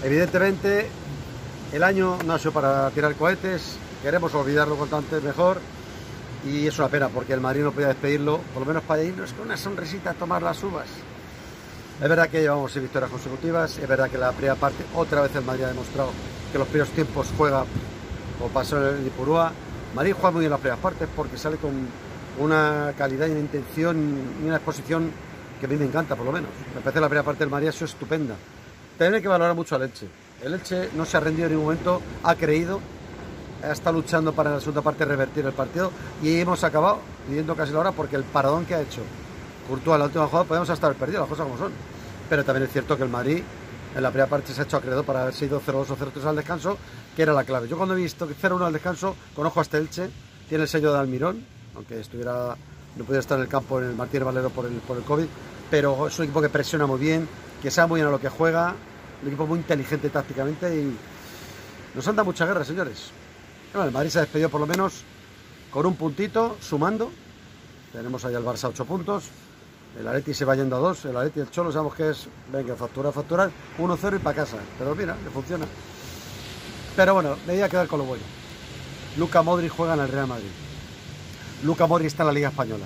Evidentemente, el año no ha sido para tirar cohetes, queremos olvidarlo cuanto antes mejor, y es una pena porque el Madrid no podía despedirlo, por lo menos para irnos con una risita a tomar las uvas. Es verdad que llevamos 6 victorias consecutivas, es verdad que la primera parte otra vez el Madrid ha demostrado que los primeros tiempos juega como pasó en el Ipurúa. Madrid juega muy bien las primeras partes porque sale con una calidad y una intención y una exposición que a mí me encanta, por lo menos. Me parece la primera parte del Madrid ha sido estupenda. También hay que valorar mucho al Elche. El Elche no se ha rendido en ningún momento, ha creído, está luchando para en la segunda parte revertir el partido y hemos acabado viviendo casi la hora porque el paradón que ha hecho Courtois en la última jugada podemos hasta haber perdido, las cosas como son. Pero también es cierto que el Madrid en la primera parte se ha hecho acreedor para haber sido 0-2 o 0-3 al descanso, que era la clave. Yo cuando he visto que 0-1 al descanso, conozco a este Elche, tiene el sello de Almirón, aunque no pudiera estar en el campo en el Martínez Valero por el COVID, pero es un equipo que presiona muy bien, que sabe muy bien a lo que juega, un equipo muy inteligente tácticamente y nos han dado mucha guerra, señores. Bueno, el Madrid se ha despedido por lo menos con un puntito, sumando. Tenemos ahí al Barça 8 puntos. El Atleti se va yendo a 2. El Atleti y el Cholo sabemos que es, venga, facturar 1-0 y para casa. Pero mira, que funciona. Pero bueno, me voy a quedar con lo bueno. Luka Modric juega en el Real Madrid. Luka Modric está en la Liga Española.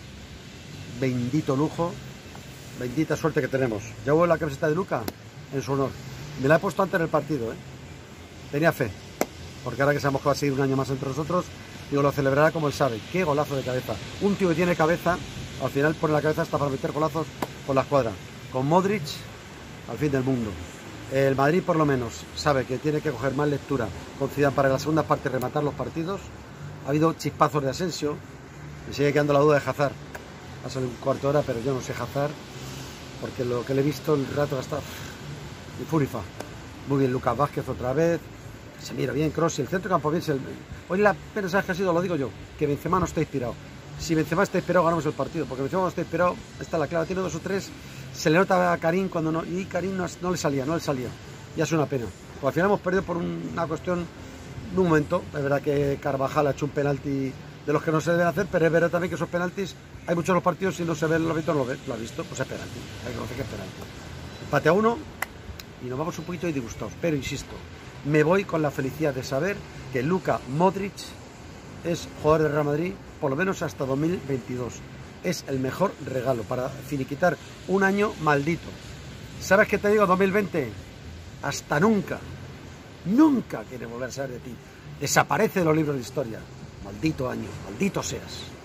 Bendito lujo, bendita suerte que tenemos. Llevo la camiseta de Luka en su honor. Me la he puesto antes en el partido, ¿eh? Tenía fe. Porque ahora que sabemos que va a seguir un año más entre nosotros, digo, lo celebrará como él sabe. Qué golazo de cabeza. Un tío que tiene cabeza, al final pone la cabeza hasta para meter golazos por la escuadra. Con Modric, al fin del mundo. El Madrid, por lo menos, sabe que tiene que coger más lectura con Zidane para en la segunda parte rematar los partidos. Ha habido chispazos de Asensio. Me sigue quedando la duda de Hazard. Ha salido un cuarto de hora, pero yo no sé Hazard, porque lo que le he visto el rato está y Furifa. Muy bien, Lucas Vázquez otra vez. Se mira bien, Kroos y el centro campo bien. Hoy la pena que ha sido, lo digo yo, que Benzema no está inspirado. Si Benzema está inspirado, ganamos el partido, porque Benzema no está inspirado, está la clave, tiene 2 o 3, se le nota a Karim cuando no, y Karim no le salía. Y es una pena. Pues al final hemos perdido por una cuestión de un momento. Es verdad que Carvajal ha hecho un penalti de los que no se deben hacer, pero es verdad también que esos penaltis, hay muchos de los partidos, si no se ve el árbitro, no lo ve, lo ha visto, pues es penalti, hay que conocer que es penalti. Empate a 1 y nos vamos un poquito disgustados, pero insisto, me voy con la felicidad de saber que Luka Modric es jugador del Real Madrid, por lo menos hasta 2022. Es el mejor regalo para finiquitar un año maldito. ¿Sabes qué te digo? 2020, hasta nunca. Nunca quiere volver a saber de ti. Desaparece de los libros de historia. Maldito año, maldito seas.